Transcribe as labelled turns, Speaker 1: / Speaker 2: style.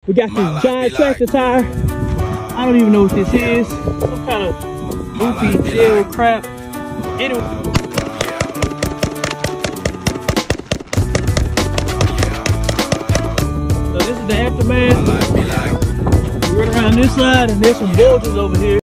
Speaker 1: We got this giant tractor tire. I don't even know what this is. Some kind of goofy gel crap. Anyway. So this is the aftermath. We're around this side and there's some bulges over here.